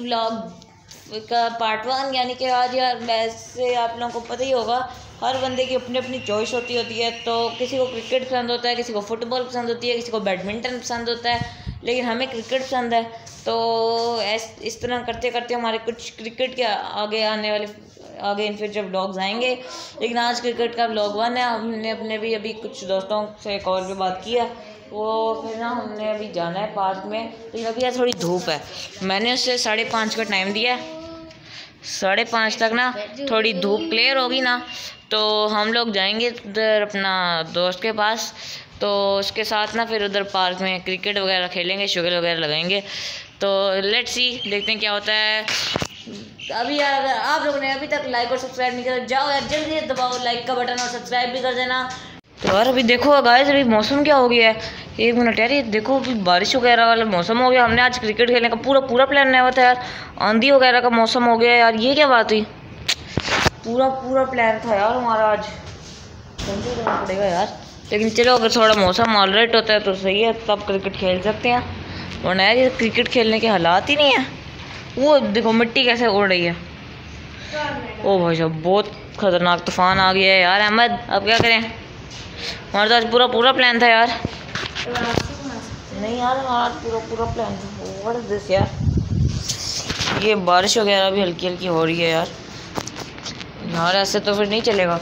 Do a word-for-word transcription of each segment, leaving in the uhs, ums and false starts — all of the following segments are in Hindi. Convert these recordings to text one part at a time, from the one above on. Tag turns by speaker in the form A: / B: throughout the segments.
A: व्लॉग का पार्ट वन। यानी कि आज यार वैसे आप लोगों को पता ही होगा, हर बंदे की अपनी अपनी चॉइस होती होती है। तो किसी को क्रिकेट पसंद होता है, किसी को फुटबॉल पसंद होती है, किसी को बैडमिंटन पसंद होता है, लेकिन हमें क्रिकेट पसंद है। तो ऐस इस तरह करते करते हमारे कुछ क्रिकेट के आगे आने वाले आगे इन फ्यूचर व्लॉग्स आएंगे, लेकिन आज क्रिकेट का व्लॉग वन है। हमने अपने भी अभी कुछ दोस्तों से कॉल पे बात किया, वो फिर ना हमने अभी जाना है पार्क में। लेकिन अभी यार थोड़ी धूप है, मैंने उससे साढ़े पाँच का टाइम दिया है। साढ़े पाँच तक ना थोड़ी धूप क्लियर होगी ना तो हम लोग जाएंगे उधर अपना दोस्त के पास। तो उसके साथ ना फिर उधर पार्क में क्रिकेट वगैरह खेलेंगे, शुगर वगैरह लगाएंगे। तो लेट्स सी, देखते हैं क्या होता है। अभी यार अगर आप लोगों ने अभी तक लाइक और सब्सक्राइब नहीं करा, जाओ यार जल्दी दबाओ लाइक का बटन और सब्सक्राइब भी कर देना। तो यार अभी देखो गाइस, अभी मौसम क्या हो गया है, एक मिनट यार, ये देखो अभी बारिश वगैरह वाला मौसम हो गया। हमने आज क्रिकेट खेलने का पूरा पूरा प्लान नहीं हुआ था यार, आंधी वगैरह का मौसम हो गया यार, ये क्या बात हुई। पूरा पूरा प्लान था यार हमारा आज, जल्दी करना पड़ेगा यार। लेकिन चलो अगर थोड़ा मौसम ऑलराइट होता है तो सही है, तब क्रिकेट खेल सकते हैं, वरना यार ये क्रिकेट खेलने के हालात ही नहीं है। वो देखो मिट्टी कैसे उड़ रही है। ओ भाई साहब बहुत खतरनाक तूफान आ गया है यार। अहमद अब क्या करें, हमारा तो आज पूरा पूरा प्लान था यार। नहीं यार हमारा पूरा पूरा प्लान था। व्हाट इज दिस यार, ये बारिश वगैरह भी हल्की हल्की हो रही है यार। यार ऐसे तो फिर नहीं चलेगा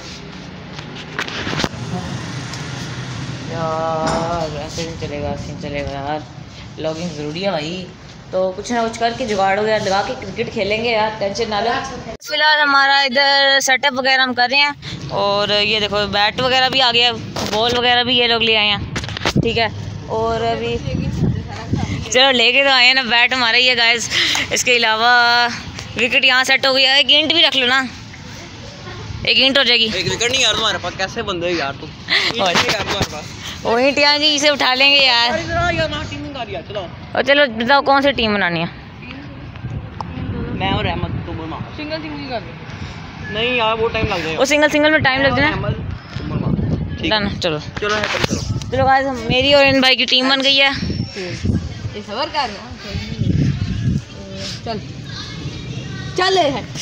A: यार, ऐसे नहीं चलेगा, ऐसे नहीं चलेगा यार। लॉगिंग ज़रूरी है भाई, तो कुछ ना कुछ करके जुगाड़ वगैरह लगा के क्रिकेट खेलेंगे यार, टेंशन ना लो। फिलहाल हमारा इधर सेटअप वगैरह हम कर रहे हैं, और ये देखो बैट वगैरह भी आ गया, बॉल वगैरह भी ये लोग ले आए हैं, ठीक है। और अभी चलो लेके तो आए हैं ना, बैट हमारा ही है गाइस। इसके अलावा विकेट यहाँ सेट हो गया है, एक ईंट भी रख लो ना, एक ईंट हो जाएगी।
B: एक विकेट नहीं यार तुम्हारे पास, कैसे बंदे हो यार तुम।
A: वो ईंट यहाँ जी इसे उठा लेंगे यार। और चलो बताओ कौन सी टीम बनानी है।
B: मैं और अहमद तुम और सिंगल सिंगल कर नहीं यार, वो टाइम लग जाएगा।
A: वो सिंगल सिंगल में टाइम लग जाए ना। चलो
B: चलो है चलो
A: चलो गाइस, मेरी और इन भाई की टीम बन गई है।
C: सबर कर चल चल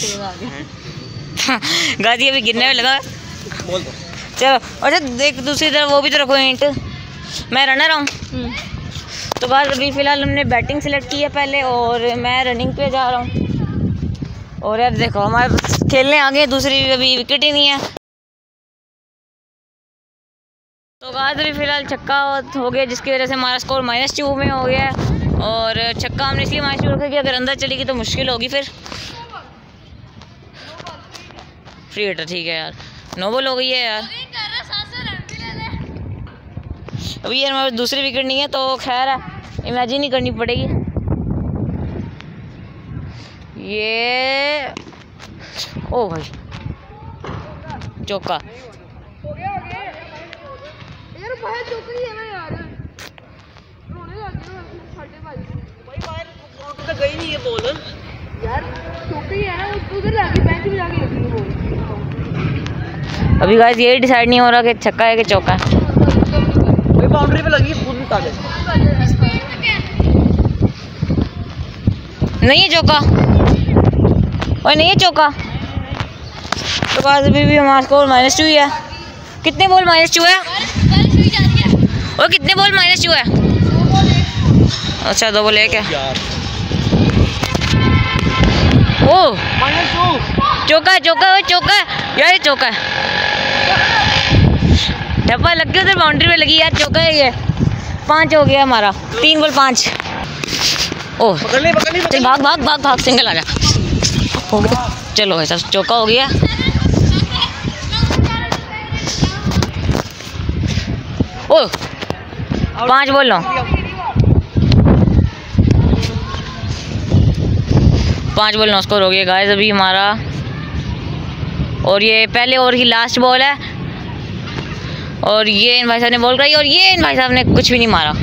A: गाइस ये भी गिरने में लगा।
B: बोल दो
A: चलो अच्छा देख, दूसरी तरफ वो भी तो रखो ईंट, मैं रनर हूँ। तो गाइस अभी फ़िलहाल हमने बैटिंग सेलेक्ट की है पहले, और मैं रनिंग पे जा रहा हूँ। और यार देखो हमारे खेलने आगे दूसरी अभी विकेट ही नहीं है। तो गाइस अभी फ़िलहाल छक्का हो गया, जिसकी वजह से हमारा स्कोर माइनस टू में हो गया है। और छक्का हमने इसलिए माइनस टू रखा कि अगर अंदर चलेगी तो मुश्किल होगी फिर। फ्री हिटर ठीक है यार, नो बॉल हो गई है यार। अभी यार हमारे दूसरी विकेट नहीं है, तो खैर है, इमेजिन ही करनी पड़ेगी। ये ओ भाई चौका,
B: गई नहीं ये बॉल
C: यार, चौका ही है ना, उधर जाके बेंच पे जाके लगी है बॉल।
A: अभी गाइस ये डिसाइड नहीं हो रहा कि छक्का है कि चौका है।
B: बाउंड्री पे लगी है, खुद बता दे।
A: नहीं है चौका, और नहीं है चौका। तो गाइस अभी भी हमारा स्कोर माइनस टू ही है। कितने बॉल माइनस टू है, और कितने बॉल माइनस टू है। अच्छा दो बॉल एक है। ओ चौका है, चौका है, चौका है यार, ये चौका है। डब्बा लग गया उधर, बाउंड्री पे लगी यार, चौका है ये। पाँच हो गया हमारा, तीन बॉल पाँच। ओह चल भाग भाग भाग भाग, सिंगल आ जा, हो गया। चलो ऐसा चौका हो गया। ओह पाँच बॉल लो, पाँच बॉल नौ स्कोर हो गया गाइस अभी हमारा। और ये पहले ओवर की लास्ट बॉल है, और ये इन भाई साहब ने बॉल कराई, और ये इन भाई साहब ने कुछ भी नहीं मारा।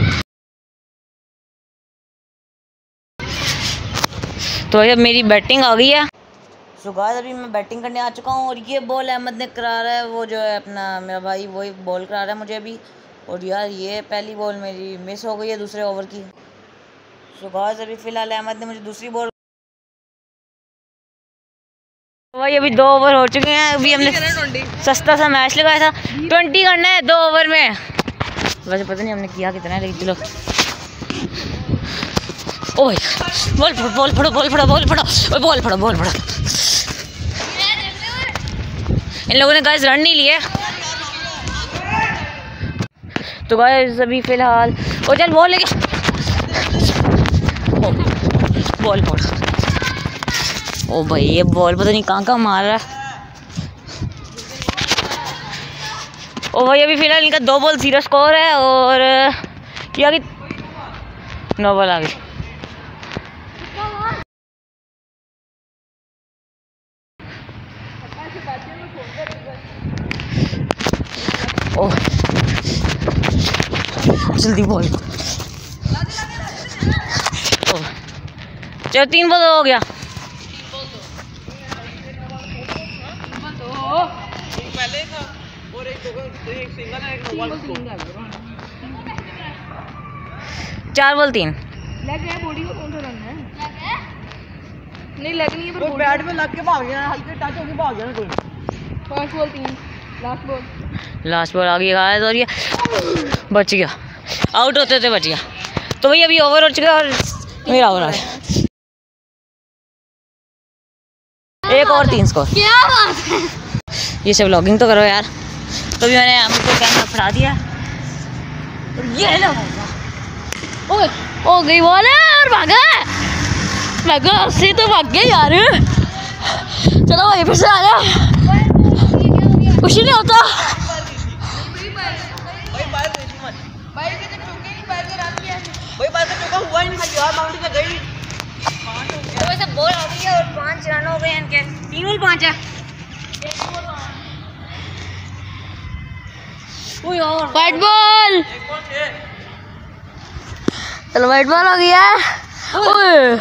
A: तो अब मेरी बैटिंग आ गई है। सो गाइस अभी मैं बैटिंग करने आ चुका हूँ, और ये बॉल अहमद ने करा रहा है, वो जो है अपना मेरा भाई वही बॉल करा रहा है मुझे अभी। और यार ये पहली बॉल मेरी मिस हो गई है दूसरे ओवर की। सो गाइस अभी फ़िलहाल अहमद ने मुझे दूसरी बॉल भाई अभी दो ओवर हो चुके हैं। अभी हमने सस्ता सा मैच लगाया था, ट्वेंटी करना है दो ओवर में। वैसे पता नहीं हमने किया कितना है, लेकिन चलो। ओ भाई बॉल फड़ो बॉल फड़ो बॉल फड़ो बॉल फड़ो बॉल फड़ो बॉल फड़ो। इन लोगों ने गाइस रन नहीं लिए। तो गाइस अभी फिलहाल ओ चल बॉल लेके बॉल फोड़। ओ भाई ये बॉल पता नहीं कहाँ कहाँ मार रहा है। ओ भाई अभी फिलहाल इनका दो बॉल जीरो स्कोर है और क्या कि नौ बॉल आ गई। ओह जल्दी बॉल। चलो तीन बॉल हो गया। चार बॉल तीन।
C: लेग है बॉडी को कौन सा रन है? नहीं लेग नहीं है पर
B: बैट में लग के भाग गया, हल्के टच होके भाग गया ना कोई।
C: फर्स्ट बॉल तीन, लास्ट बॉल
A: लास्ट बॉल आ गई गाइस और ये बच गया, आउट होते थे बच गया। तो भाई अभी ओवर हो चुका और मेरा ओवर आ गया। एक और तीन स्कोर।
C: क्या बात है,
A: ये सब व्लॉगिंग तो करो यार। तो भी मैंने हमको कैमरा फड़ा दिया और ये लो
C: ओए ओ गई बॉल और भागा भागा से तो भाग गया यार। चलो भाई फिर से आ जा, कुछ नहीं होता।
A: बॉल आ गई है और पांच रन हो गए इनके। तीन बॉल पांच है।
C: वाइट बॉल, चलो वाइट बॉल हो गया। ओए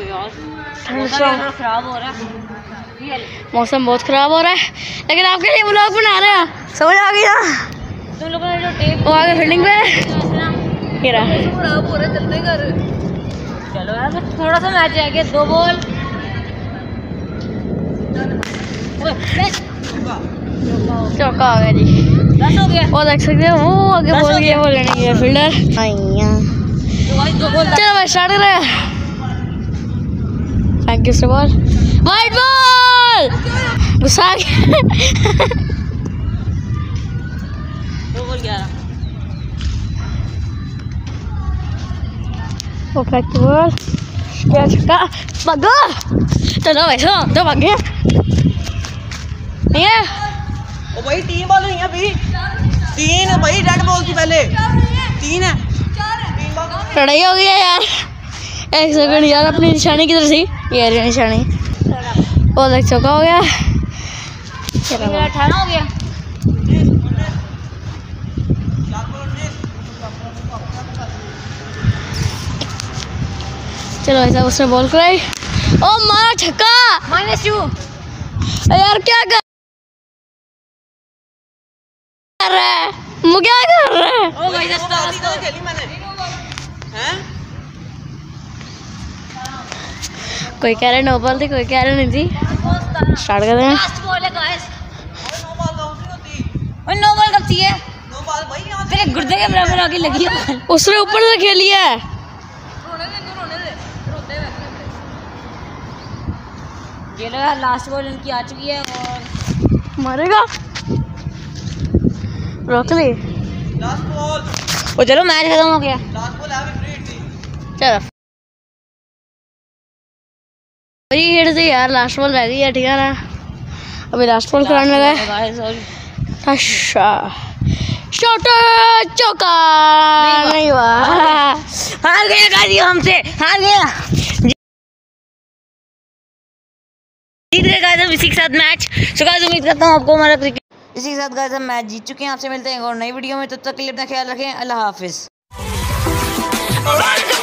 A: खराब हो रहा है,
C: मौसम बहुत खराब हो रहा है, लेकिन आपके लिए व्लॉग बना रहे हैं, समझ आ गया।
A: तुम लोगों ने जो टेप
C: वो आगे फील्डिंग पे गिरा।
A: खराब हो रहा है, चलते कर। चलो यार थोड़ा सा मैच है, दो बॉल
C: चौका हो गया जी,
A: दस हो गया।
C: वो देख सकते हैं वो आगे बोल गया, वो लेने गया फील्डर। चलो भाई स्टार्ट कर रहे हैं। Thank you sir ball, white ball घुसा गया।
A: दो बॉल ग्यारह।
C: वो फैक्ट बॉल क्या छक्का भागो। चलो भाई सो तो भाग गया। ये
B: ओ भाई तीन बॉल हुई हैं अभी, तीन भाई रेड बॉल थी पहले, तीन है तीन बॉल।
C: लड़ाई हो गई है यार, एक सेकंड यार, अपनी निशानी किधर थी? ये रही निशानी। वो देख चौका हो गया,
A: अठारह हो गया।
C: चलो ऐसा उसने बॉल कराई, ओ मारा छक्का,
A: माइनस टू।
C: यार क्या कर रहा है, वो क्या कर रहा है?
A: ओ भाई दस्ता दस्ता
B: खेली मैंने हैं।
C: कोई कह रहे नो बॉल थी, कोई कह रहे नहीं थी। स्टार्ट कर दें।
A: लास्ट बॉल है गाइस।
B: नो बॉल काउंट नहीं होती,
A: और नो बॉल कब थी है?
B: नो बॉल भाई यहां
A: तेरे गुर्दे के बराबर आके लगी है बॉल।
C: उसने ऊपर से खेली है।
A: रोने दे रोने दे रोते हुए। ये लो यार लास्ट बॉल इनकी आ चुकी है और
C: मारेगा, रोक ली।
B: लास्ट बॉल,
A: वो चलो मैच खत्म हो गया।
B: लास्ट बॉल है फ्री थी।
C: चलो वही हिट थी यार, लास्ट बॉल रह गई है, ठीक है ना। अभी लास्ट बॉल कराने लगा है। अच्छा शॉट चौका नहीं हुआ,
A: हार गया गाजी, हमसे हार गया, जीत गए गाइस हम इसी के साथ मैच। सो गाइस उम्मीद करता हूँ आपको हमारा क्रिकेट इसी के साथ गाइस हम मैच जीत चुके हैं। आपसे मिलते हैं और नई वीडियो में, तब तक के लिए अपना ख्याल रखें। अल्लाह हाफिज।